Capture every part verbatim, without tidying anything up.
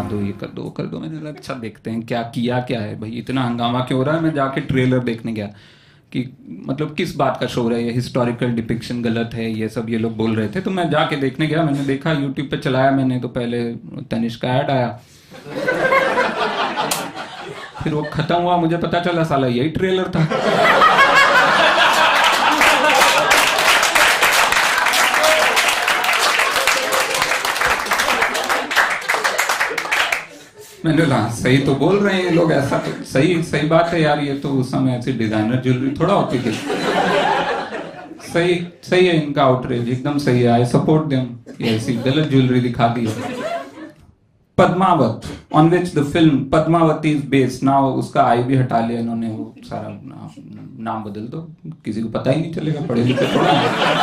दो, ये कर दो, कर दो। मैंने कहा अच्छा देखते हैं क्या किया क्या है भाई, इतना हंगामा क्यों हो रहा है। मैं जाके ट्रेलर देखने गया कि मतलब किस बात का शो है, ये हिस्टोरिकल डिपिक्शन गलत है, ये सब ये लोग बोल रहे थे। तो मैं जाके देखने गया, मैंने देखा यूट्यूब पे चलाया मैंने, तो पहले तनिष्क का ऐड आया, फिर वो खत्म हुआ, मुझे पता चला साला यही ट्रेलर था। मैंने कहा सही तो बोल रहे हैं ये लोग, ऐसा तो सही सही बात है यार, ये तो उस समय ऐसी डिजाइनर ज्वेलरी थोड़ा होती थी। सही सही है इनका आउटरीच, एकदम सही है, आई सपोर्ट देम। ये ऐसी गलत ज्वेलरी दिखा दी है। Padmavat, on which the film Padmavati is based, now उसका आई भी हटा लिया इन्होंने, वो सारा ना, नाम बदल दो, किसी को पता ही नहीं चलेगा, पढ़े लिखे थोड़ा।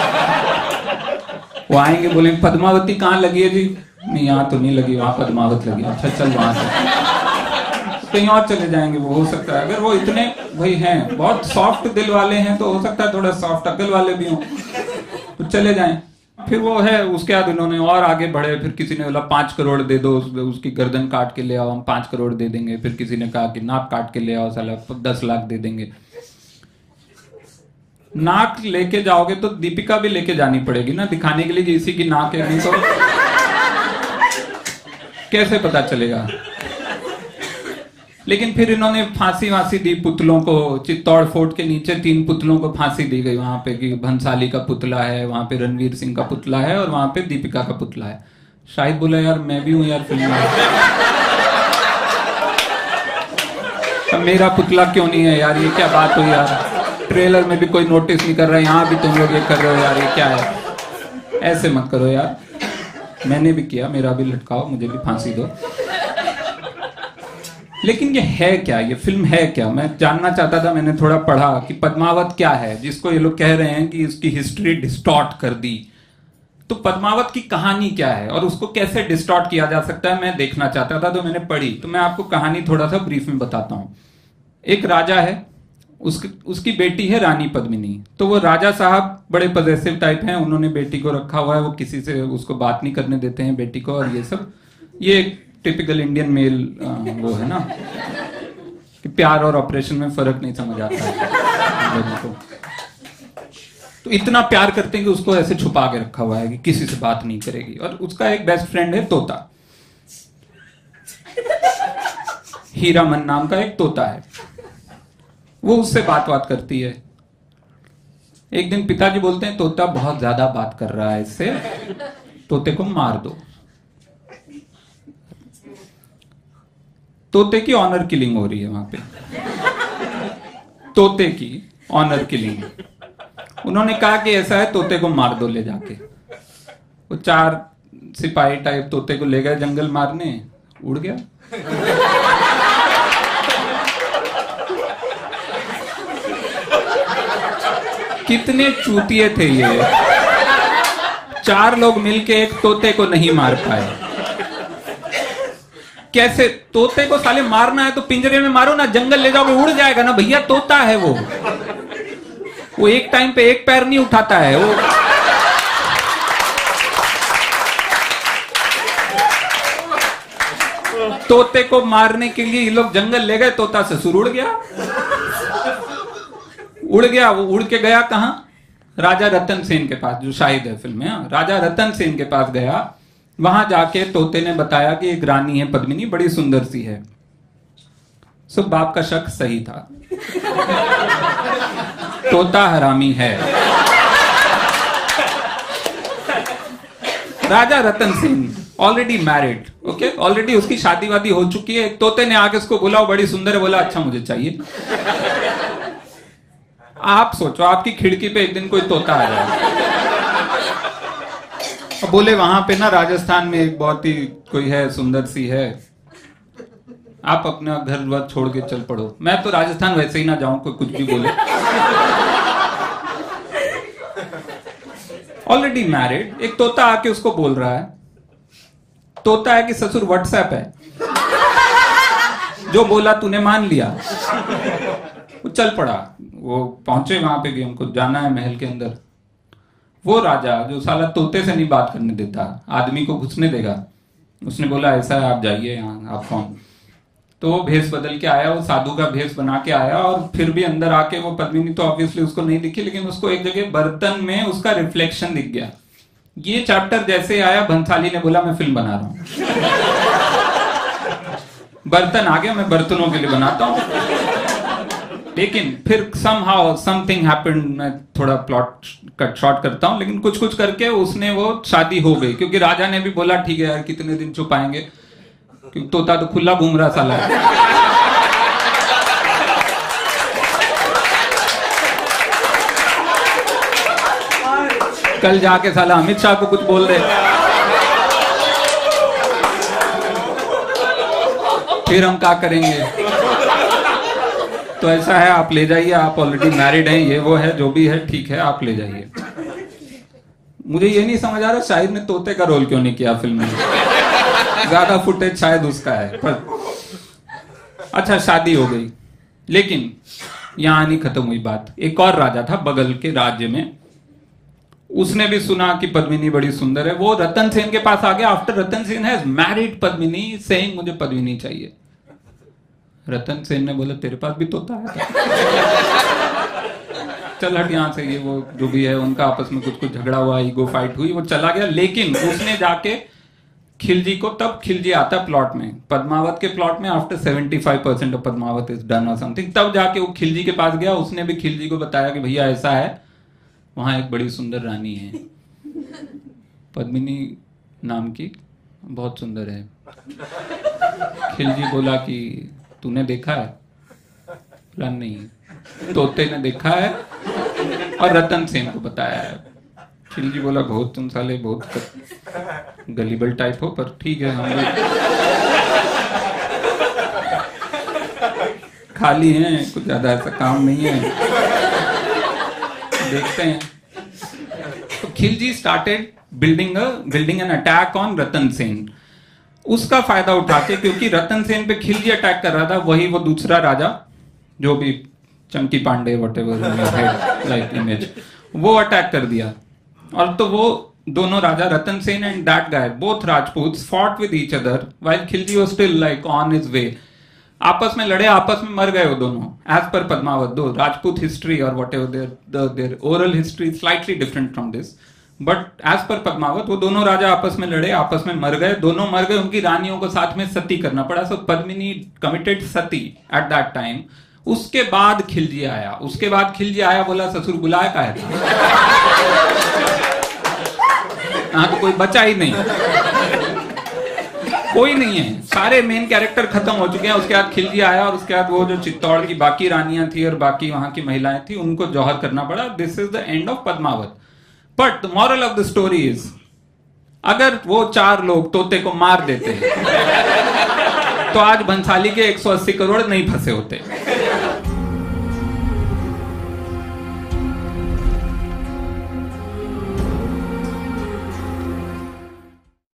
वो आएंगे बोलेंगे पद्मावती कहाँ लगी है जी, नहीं यहाँ तो नहीं लगी, वहां पद्मावत लगी, अच्छा चल वहां से कहीं और चले जाएंगे। वो हो सकता है अगर वो इतने भाई हैं, बहुत सॉफ्ट दिल वाले हैं, तो हो सकता है थोड़ा सॉफ्ट अकल वाले भी हों, तो चले जाएं। फिर वो है, उसके बाद उन्होंने और आगे बढ़े, फिर किसी ने बोला पांच करोड़ दे दो, उस, उसकी गर्दन काट के ले आओ, हम पांच करोड़ दे देंगे। फिर किसी ने कहा कि नाक काट के ले आओ, साला दस लाख दे देंगे। नाक लेके जाओगे तो दीपिका भी लेके जानी पड़ेगी ना, दिखाने के लिए कि इसी की नाक है, नहीं तो कैसे पता चलेगा। लेकिन फिर इन्होंने फांसी वांसी दी पुतलों को, चित्तौड़ फोर्ट के नीचे तीन पुतलों को फांसी दी गई वहां पे, कि भंसाली का पुतला है, वहां पे रणवीर सिंह का पुतला है, और वहां पे दीपिका का पुतला है। शाहिद बोला यार मैं भी हूं यार फिल्म में, अब मेरा पुतला क्यों नहीं है यार, ये क्या बात हुई यार, ट्रेलर में भी कोई नोटिस नहीं कर रहा है, यहाँ भी तुम लोग ये कर रहे हो यार, ये क्या है, ऐसे मत करो यार। मैंने भी किया, मेरा भी लटकाओ, मुझे भी फांसी दो। लेकिन ये है क्या, ये फिल्म है क्या, मैं जानना चाहता था। मैंने थोड़ा पढ़ा कि पद्मावत क्या है, जिसको ये लोग कह रहे हैं कि इसकी हिस्ट्री डिस्टॉर्ट कर दी। तो पद्मावत की कहानी क्या है और उसको कैसे डिस्टॉर्ट किया जा सकता है, मैं देखना चाहता था, तो मैंने पढ़ी। तो मैं आपको कहानी थोड़ा सा ब्रीफ में बताता हूं। एक राजा है, उसकी उसकी बेटी है रानी पद्मिनी। तो वो राजा साहब बड़े पॉजेसिव टाइप हैं, उन्होंने बेटी को रखा हुआ है, वो किसी से उसको बात नहीं करने देते हैं बेटी को, और ये सब ये एक टिपिकल इंडियन मेल वो है ना, कि प्यार और ऑपरेशन में फर्क नहीं समझ आता है लोगों को। तो इतना प्यार करते हैं कि उसको ऐसे छुपा के रखा हुआ है कि किसी से बात नहीं करेगी। और उसका एक बेस्ट फ्रेंड है तोता, हीरामन नाम का एक तोता है, वो उससे बात बात करती है। एक दिन पिताजी बोलते हैं तोता बहुत ज्यादा बात कर रहा है, इससे तोते को मार दो। तोते की ऑनर किलिंग हो रही है वहां पे, तोते की ऑनर किलिंग। उन्होंने कहा कि ऐसा है, तोते को मार दो ले जाके। वो चार सिपाही टाइप तोते को ले गए जंगल मारने, उड़ गया। कितने चूतिए थे ये, चार लोग मिलके एक तोते को नहीं मार पाए। कैसे, तोते को साले मारना है तो पिंजरे में मारो ना, जंगल ले जाओगे उड़ जाएगा ना भैया, तोता है वो वो एक टाइम पे एक पैर नहीं उठाता है वो। तोते को मारने के लिए ये लोग जंगल ले गए, तोता ससुर उड़ गया उड़ गया वो उड़ के गया कहां, राजा रतन सेन के पास, जो शाहिद है फिल्म में। राजा रतन सेन के पास गया, वहां जाके तोते ने बताया कि एक रानी है पद्मिनी, बड़ी सुंदर सी है। सो बाप का शक सही था, तोता हरामी है। राजा Ratan Singh already married, okay, already उसकी शादी वादी हो चुकी है। तोते ने आके उसको बोला, बड़ी सुंदर है, बोला अच्छा मुझे चाहिए। आप सोचो आपकी खिड़की पे एक दिन कोई तोता आ जाए, अब बोले वहां पे ना राजस्थान में एक बहुत ही कोई है, सुंदर सी है, आप अपना घर वर छोड़ के चल पड़ो। मैं तो राजस्थान वैसे ही ना जाऊं, कोई कुछ भी बोले। ऑलरेडी मैरिड, एक तोता आके उसको बोल रहा है, तोता है कि ससुर व्हाट्सएप है, जो बोला तूने मान लिया। वो चल पड़ा, वो पहुंचे वहां पे कि हमको जाना है महल के अंदर। वो राजा जो साला तोते से नहीं बात करने देता, आदमी को घुसने देगा, उसने बोला ऐसा है, आप जाइए यहाँ, आप कौन? तो वो भेष बदल के आया, वो साधु का भेष बना के आया, और फिर भी अंदर आके वो पद्मिनी तो ऑब्वियसली उसको नहीं दिखी, लेकिन उसको एक जगह बर्तन में उसका रिफ्लेक्शन दिख गया। ये चैप्टर जैसे आया, भंसाली ने बोला मैं फिल्म बना रहा हूं। बर्तन आ गया, मैं बर्तनों के लिए बनाता हूं। लेकिन फिर somehow something happened, मैं थोड़ा प्लॉट कट शॉर्ट करता हूं, लेकिन कुछ कुछ करके उसने वो शादी हो गई, क्योंकि राजा ने भी बोला ठीक है यार कितने दिन छुपाएंगे, क्योंकि तोता तो खुला घूम रहा साला। कल जाके साला अमित शाह को कुछ बोल रहे, फिर हम क्या करेंगे? तो ऐसा है, आप ले जाइए, आप ऑलरेडी मैरिड हैं, ये वो है, जो भी है ठीक है, आप ले जाइए। मुझे ये नहीं समझ आ रहा शाहिद ने तोते का रोल क्यों नहीं किया फिल्म में। ज्यादा फुटेज शायद उसका है, पर अच्छा शादी हो गई। लेकिन यहां नहीं खत्म हुई बात। एक और राजा था बगल के राज्य में, उसने भी सुना कि पद्मिनी बड़ी सुंदर है। वो रतन सेन के पास आ गया after Ratan Sen has married Padmini, saying मुझे पद्मिनी चाहिए। रतन सेन ने बोला तेरे पास भी तोता है? चल हट यहां से, ये वो जो भी है उनका आपस में कुछ कुछ झगड़ा हुआ, ईगो फाइट हुई, वो चला गया। लेकिन उसने जाके खिलजी को, तब खिलजी आता प्लॉट में, पद्मावत के प्लॉट में, after seventy five percent of Padmavat is done और समथिंग, तब जाके वो खिलजी के पास गया। उसने भी खिलजी को बताया कि भैया ऐसा है, वहां एक बड़ी सुंदर रानी है पद्मिनी नाम की, बहुत सुंदर है। खिलजी बोला कि तूने देखा है? बोला नहीं। तोते ने देखा है और रतन सेन को बताया है। खिलजी बोला बहुत तुम साले बहुत गलीबल टाइप हो, पर ठीक है, हम लोग खाली हैं, कुछ ज्यादा ऐसा काम नहीं है, देखते हैं। तो Khilji started building building an attack on Ratan Sen. उसका फायदा उठा के, क्योंकि रतन सेन पे खिलजी अटैक कर रहा था, वही वो दूसरा राजा जो भी Chunky Pandey whatever like image, वो अटैक कर दिया। और तो वो दोनों राजा, Ratan Sen and that guy, both Rajputs fought with each other while Khilji was still like on his way. आपस में लड़े, आपस में मर गए वो दोनों, एज पर पद्मावत। दो राजपूत हिस्ट्री और whatever their their oral history slightly different from this, but as per Padmavat वो दोनों राजा आपस में लड़े, आपस में मर गए, दोनों मर गए। उनकी रानियों को साथ में सती करना पड़ा। So Padmini committed sati at that time. उसके बाद खिलजी आया, उसके बाद खिलजी आया, बोला ससुर बुलाया का है, हाँ तो कोई बचा ही नहीं, कोई नहीं है, सारे मेन कैरेक्टर खत्म हो चुके हैं। उसके बाद खिलजी आया, और उसके बाद वो जो चित्तौड़ की बाकी रानियां थी और बाकी वहां की महिलाएं थी, उनको जौहर करना पड़ा। This is the end of Padmavat. But the moral of the story is, अगर वो चार लोग तोते को मार देते तो आज भंसाली के एक सौ अस्सी करोड़ नहीं फंसे होते।